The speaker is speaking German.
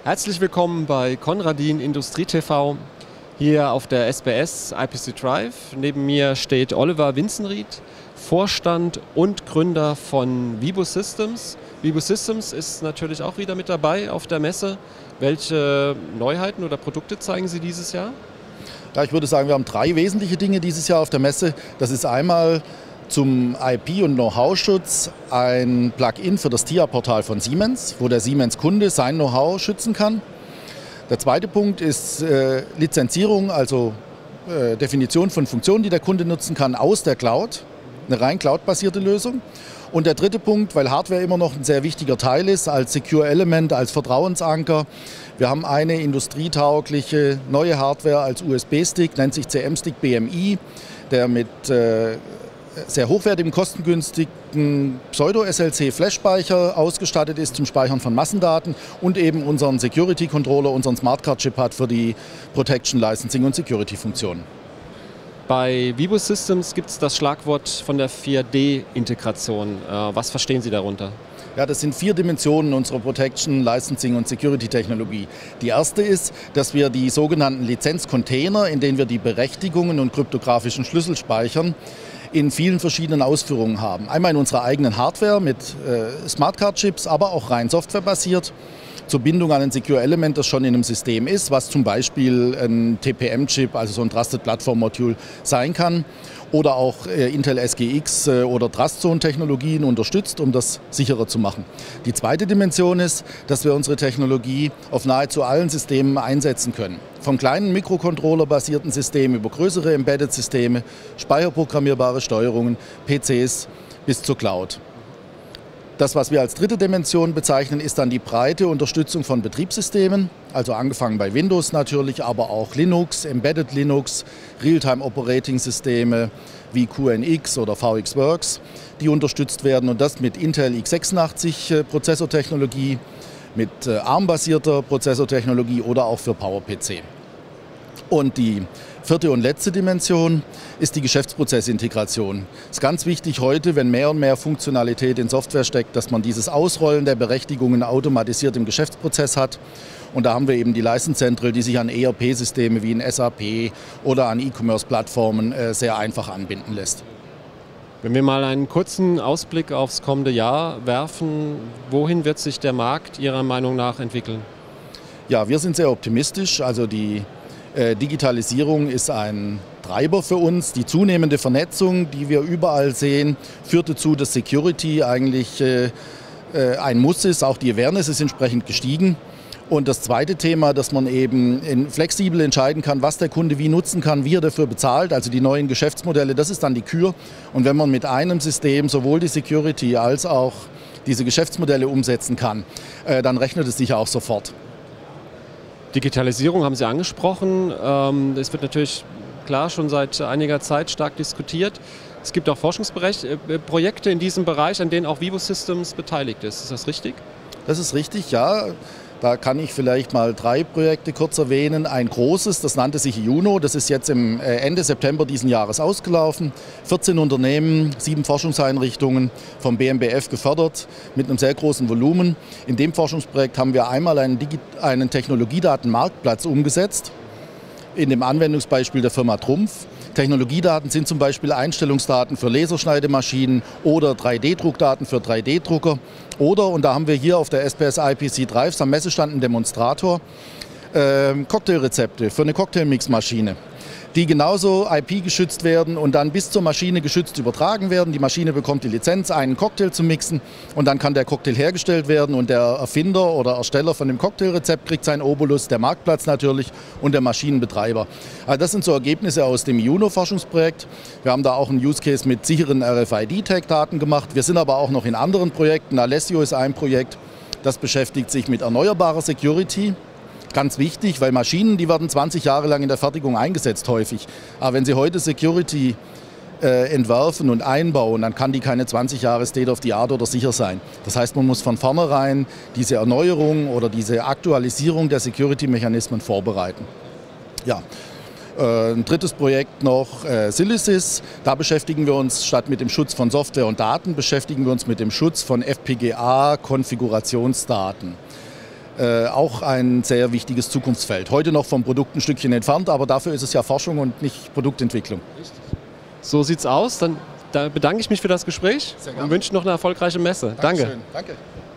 Herzlich willkommen bei Konradin Industrie TV, hier auf der SBS IPC Drive. Neben mir steht Oliver Winzenried, Vorstand und Gründer von Vibo Systems. Vibo Systems ist natürlich auch wieder mit dabei auf der Messe. Welche Neuheiten oder Produkte zeigen Sie dieses Jahr? Ja, ich würde sagen, wir haben drei wesentliche Dinge dieses Jahr auf der Messe. Das ist einmal zum IP- und Know-how-Schutz ein Plugin für das TIA-Portal von Siemens, wo der Siemens-Kunde sein Know-how schützen kann. Der zweite Punkt ist Lizenzierung, also Definition von Funktionen, die der Kunde nutzen kann aus der Cloud, eine rein Cloud-basierte Lösung. Und der dritte Punkt, weil Hardware immer noch ein sehr wichtiger Teil ist, als Secure Element, als Vertrauensanker. Wir haben eine industrietaugliche neue Hardware als USB-Stick, nennt sich CM-Stick BMI, der mit sehr hochwertigem, kostengünstigen Pseudo-SLC-Flash-Speicher ausgestattet ist zum Speichern von Massendaten und eben unseren Security-Controller, unseren Smart-Card-Chip hat für die Protection, Licensing und Security-Funktionen. Bei Vibo Systems gibt es das Schlagwort von der 4D-Integration. Was verstehen Sie darunter? Ja, das sind 4 Dimensionen unserer Protection, Licensing und Security-Technologie. Die erste ist, dass wir die sogenannten Lizenzcontainer, in denen wir die Berechtigungen und kryptografischen Schlüssel speichern, in vielen verschiedenen Ausführungen haben. Einmal in unserer eigenen Hardware mit Smartcard-Chips, aber auch rein softwarebasiert zur Bindung an ein Secure Element, das schon in einem System ist, was zum Beispiel ein TPM-Chip, also so ein Trusted Platform Module sein kann. Oder auch Intel SGX oder Trustzone-Technologien unterstützt, um das sicherer zu machen. Die zweite Dimension ist, dass wir unsere Technologie auf nahezu allen Systemen einsetzen können. Vom kleinen Mikrocontroller-basierten System über größere Embedded-Systeme, speicherprogrammierbare Steuerungen, PCs bis zur Cloud. Das, was wir als dritte Dimension bezeichnen, ist dann die breite Unterstützung von Betriebssystemen, also angefangen bei Windows natürlich, aber auch Linux, Embedded Linux, Real-Time-Operating-Systeme wie QNX oder VxWorks, die unterstützt werden und das mit Intel x86-Prozessortechnologie, mit ARM-basierter Prozessortechnologie oder auch für PowerPC. Und die vierte und letzte Dimension ist die Geschäftsprozessintegration. Es ist ganz wichtig heute, wenn mehr und mehr Funktionalität in Software steckt, dass man dieses Ausrollen der Berechtigungen automatisiert im Geschäftsprozess hat. Und da haben wir eben die License Central, die sich an ERP-Systeme wie in SAP oder an E-Commerce-Plattformen sehr einfach anbinden lässt. Wenn wir mal einen kurzen Ausblick aufs kommende Jahr werfen, wohin wird sich der Markt Ihrer Meinung nach entwickeln? Ja, wir sind sehr optimistisch. Also die Digitalisierung ist ein Treiber für uns. Die zunehmende Vernetzung, die wir überall sehen, führt dazu, dass Security eigentlich ein Muss ist. Auch die Awareness ist entsprechend gestiegen. Und das zweite Thema, dass man eben flexibel entscheiden kann, was der Kunde wie nutzen kann, wie er dafür bezahlt, also die neuen Geschäftsmodelle, das ist dann die Kür. Und wenn man mit einem System sowohl die Security als auch diese Geschäftsmodelle umsetzen kann, dann rechnet es sich auch sofort. Digitalisierung haben Sie angesprochen. Es wird natürlich klar schon seit einiger Zeit stark diskutiert. Es gibt auch Forschungsprojekte in diesem Bereich, an denen auch Vibo Systems beteiligt ist. Ist das richtig? Das ist richtig, ja. Da kann ich vielleicht mal 3 Projekte kurz erwähnen. Ein großes, das nannte sich Juno, das ist jetzt im Ende September diesen Jahres ausgelaufen. 14 Unternehmen, 7 Forschungseinrichtungen vom BMBF gefördert mit einem sehr großen Volumen. In dem Forschungsprojekt haben wir einmal einen Technologiedatenmarktplatz umgesetzt, in dem Anwendungsbeispiel der Firma Trumpf. Technologiedaten sind zum Beispiel Einstellungsdaten für Laserschneidemaschinen oder 3D-Druckdaten für 3D-Drucker. Oder, und da haben wir hier auf der SBS IPC Drive am Messestand einen Demonstrator, Cocktailrezepte für eine Cocktailmixmaschine, die genauso IP-geschützt werden und dann bis zur Maschine geschützt übertragen werden. Die Maschine bekommt die Lizenz, einen Cocktail zu mixen und dann kann der Cocktail hergestellt werden und der Erfinder oder Ersteller von dem Cocktailrezept kriegt seinen Obolus, der Marktplatz natürlich und der Maschinenbetreiber. Also das sind so Ergebnisse aus dem Juno-Forschungsprojekt. Wir haben da auch einen Use Case mit sicheren RFID-Tag-Daten gemacht. Wir sind aber auch noch in anderen Projekten. Alessio ist ein Projekt, das beschäftigt sich mit erneuerbarer Security. Ganz wichtig, weil Maschinen, die werden 20 Jahre lang in der Fertigung eingesetzt häufig. Aber wenn Sie heute Security entwerfen und einbauen, dann kann die keine 20 Jahre State of the Art oder sicher sein. Das heißt, man muss von vornherein diese Erneuerung oder diese Aktualisierung der Security-Mechanismen vorbereiten. Ja. Ein drittes Projekt noch, Silisys. Da beschäftigen wir uns statt mit dem Schutz von Software und Daten, beschäftigen wir uns mit dem Schutz von FPGA-Konfigurationsdaten. auch ein sehr wichtiges Zukunftsfeld. Heute noch vom Produkt ein Stückchen entfernt, aber dafür ist es ja Forschung und nicht Produktentwicklung. Richtig. So sieht's aus. Dann bedanke ich mich für das Gespräch und wünsche noch eine erfolgreiche Messe. Danke. Danke.